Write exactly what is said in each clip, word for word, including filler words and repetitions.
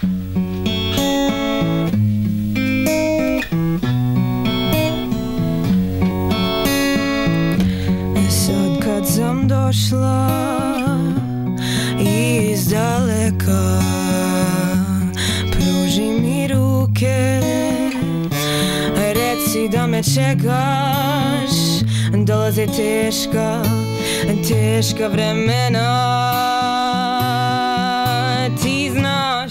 Sad kad sam došla iz daleka, pruži mi ruke, reci da me čekaš. Dolaze teška, teška vremena, ti znaš.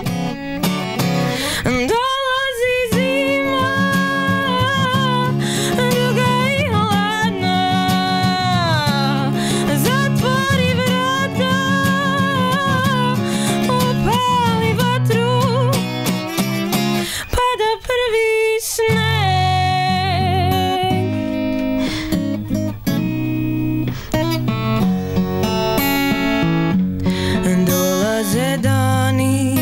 Dolazi zima, duga i hladna, zatvori vrata, upali vatru, pada prvi sneg. Dolaze dani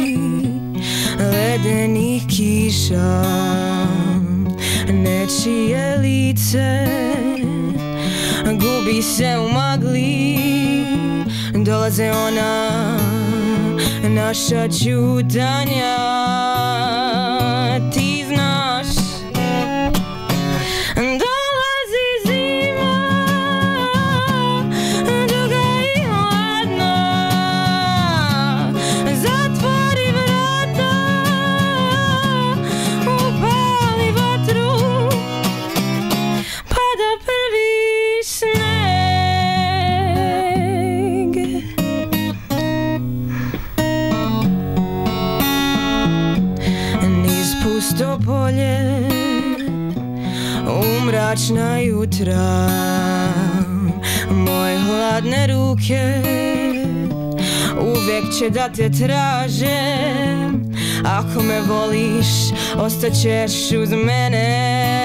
ledenih kiša, nečije lice gubi se u magli. Dolaze ona naša ćutanja, ti znaš. Dolazi zima, duga i hladna, zatvori vrata, upali vatru, pada prvi sneg. Niz pusto polje, u mračna jutra, moje hladne ruke uvijek će da te traže. Ako me voliš, ostaćeš uz mene.